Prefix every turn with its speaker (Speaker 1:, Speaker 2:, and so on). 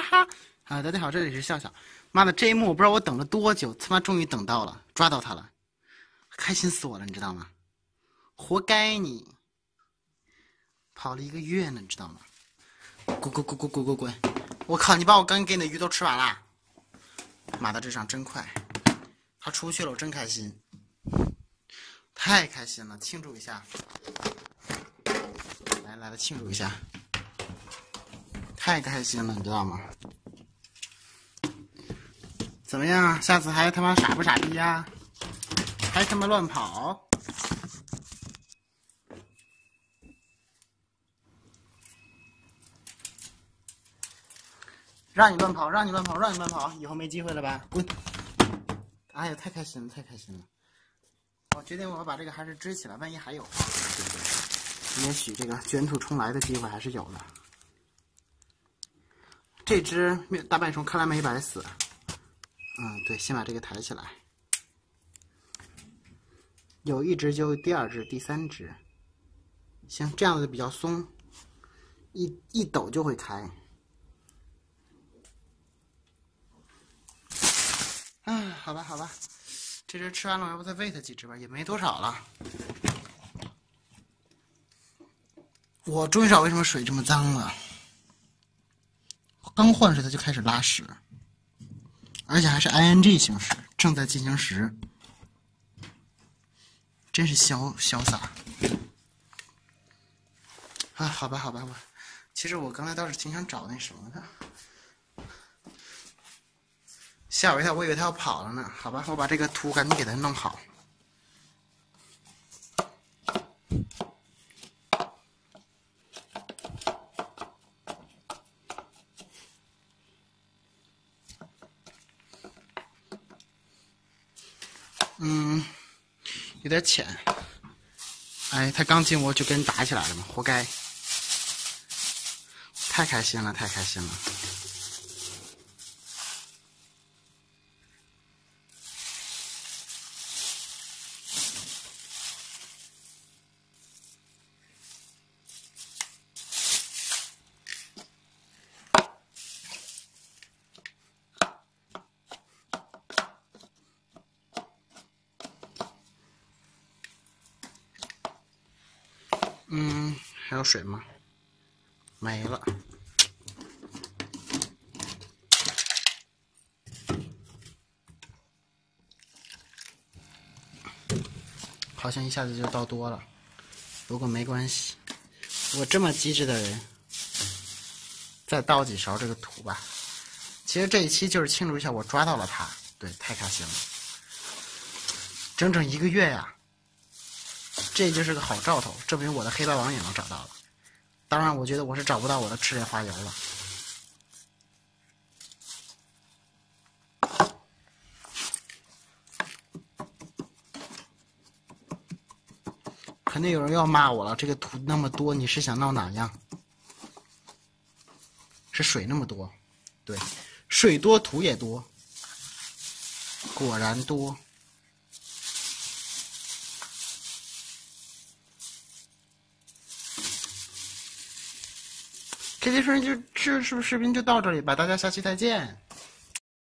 Speaker 1: 哈！啊，大家好，这里是笑笑。妈的，这一幕我不知道我等了多久，他妈终于等到了，抓到他了，开心死我了，你知道吗？活该你！跑了1个月呢，你知道吗？滚！我靠，你把我刚给你的鱼都吃完了。妈的，这场真快，他出去了，我真开心，太开心了，庆祝一下！来庆祝一下！太开心了，你知道吗？怎么样？下次还他妈傻不傻逼呀？还他妈乱跑？让你乱跑，以后没机会了吧？滚！哎呀，太开心了！我决定我要把这个还是支起来，万一还有，对不对？也许这个卷土重来的机会还是有的。这只大笨虫看来没白死。对，先把这个抬起来。有一只就第二只、第三只。行，这样子比较松，一抖就会开。好吧，这只吃完了，我要不再喂它几只吧？也没多少了。我终于知道为什么水这么脏了。刚换水它就开始拉屎，而且还是 ing 形式，正在进行时，真是潇洒。好吧，其实我刚才倒是挺想找那什么的。吓我一跳，我以为他要跑了呢。好吧，我把这个图赶紧给他弄好。有点浅。哎，他刚进屋就跟人打起来了嘛，活该！太开心了。还有水吗？没了。好像一下子就倒多了，不过没关系，我这么机智的人，再倒几勺这个土吧。其实这一期就是庆祝一下我抓到了它，对，太开心了，整整1个月呀！这就是个好兆头，证明我的黑白网也能找到了。当然，我觉得我是找不到我的赤莲花油了。肯定有人要骂我了，这个土那么多，你是想闹哪样？是水那么多，对，水多土也多，果然多。这期视频就到这里吧，大家下期再见。